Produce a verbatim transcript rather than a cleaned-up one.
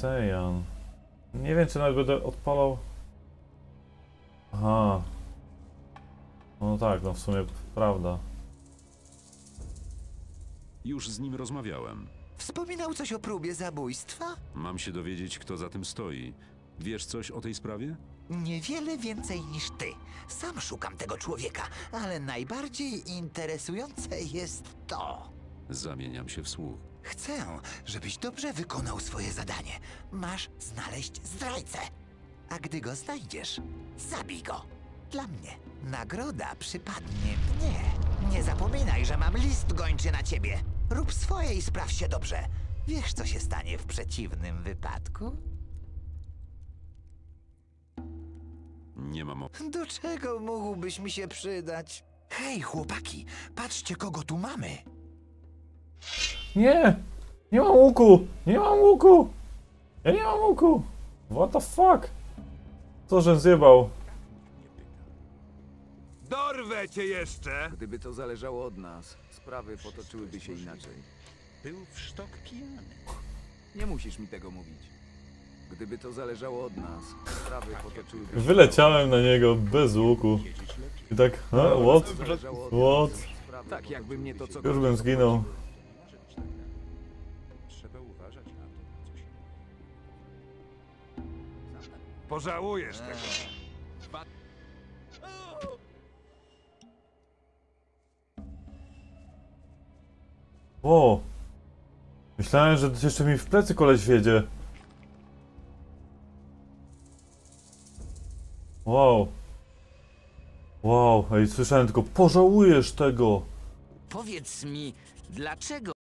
Sejan. Nie wiem, czy nawet będę odpalał. Aha. No tak, no w sumie prawda. Już z nim rozmawiałem. Wspominał coś o próbie zabójstwa? Mam się dowiedzieć, kto za tym stoi. Wiesz coś o tej sprawie? Niewiele więcej niż ty. Sam szukam tego człowieka, ale najbardziej interesujące jest to. Zamieniam się w słuch. Chcę, żebyś dobrze wykonał swoje zadanie. Masz znaleźć zdrajcę. A gdy go znajdziesz, zabij go. Dla mnie nagroda przypadnie mnie. Nie zapominaj, że mam list gończy na ciebie. Rób swoje i spraw się dobrze. Wiesz, co się stanie w przeciwnym wypadku? Nie mam o... Do czego mógłbyś mi się przydać? Hej, chłopaki, patrzcie, kogo tu mamy. Nie! Nie mam łuku! Nie mam łuku! Ja nie mam łuku! What the fuck? Co, że zjebał? Dorwę cię jeszcze! Gdyby to zależało od nas, sprawy potoczyłyby się inaczej. Był w sztok pijany. Nie musisz mi tego mówić. Gdyby to zależało od nas, sprawy potoczyłyby się... Wyleciałem na niego bez łuku. I tak, a, what? Zależało od What? nas, sprawy Tak jakby mnie to co... Już bym zginął. Trzeba uważać na to, co się... Pożałujesz tego. O! Myślałem, że jeszcze mi w plecy koleś wiedzie. Wow. Wow, ej, słyszałem tylko, pożałujesz tego. Powiedz mi, dlaczego